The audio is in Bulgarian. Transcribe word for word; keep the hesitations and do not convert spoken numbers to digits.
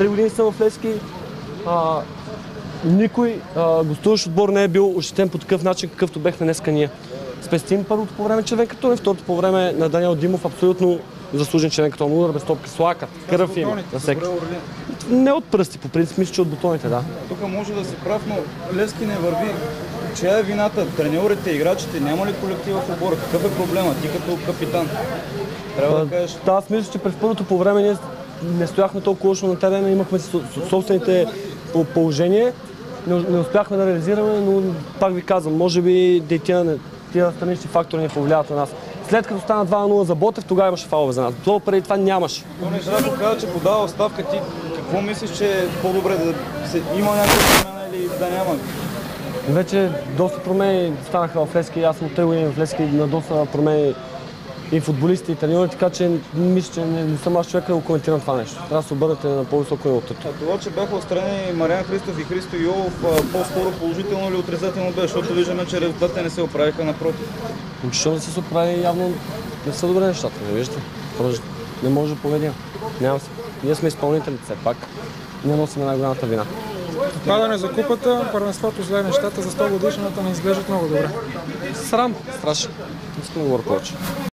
три години съм в Левски. А, никой а, гостуващ отбор не е бил ощетен по такъв начин, какъвто бехме днеска ние. Спестим първото по време червен картон и второто по време на Даниел Димов, абсолютно заслужен червен картон. Удар без топка, слака, кръв има на всеки. Не от пръсти, по принцип, мисля, че от бутоните, да. Тук може да си прав, но Левски не върви. Чия е вината? Треньорите, играчите? Няма ли колектива в отбора? Какъв е проблема? Ти като капитан трябва да кажеш. Да, аз мисля, че през първото по време ние не стояхме толкова лошо на терена, имахме собствените положения, не, не успяхме да реализираме, но пак ви казвам, може би тия, тия странични фактори не повлияват на нас. След като стана два на нула за Ботев, тогава имаше фалове за нас. Това преди това нямаше. Тони Здравко каза, че подава оставка. Ти какво мислиш, че е по-добре да се... има някаква промяна или да няма? Вече доста промени станаха в Левски. Аз съм три години в Левски на доста промени и футболисти, и треньори, така че мисля, че не, не съм аз човека да го коментирам това нещо. Трябва да се обърнете на по-високо ниво. А това, че бяха отстранени Мариан Христов и Христо Йолов, по-скоро положително или отрицателно беше, защото виждаме, че резултатите не се оправиха, напротив. Защото да се оправи, явно не са добре нещата, не виждате. Не може да поведем. Няма се. Ние сме изпълнители, все пак. Ние носим най-голямата вина. Падане за купата, първенството зле нещата за сто годишната не изглеждат много добре. Срам, страшно. Искам да говоря повече.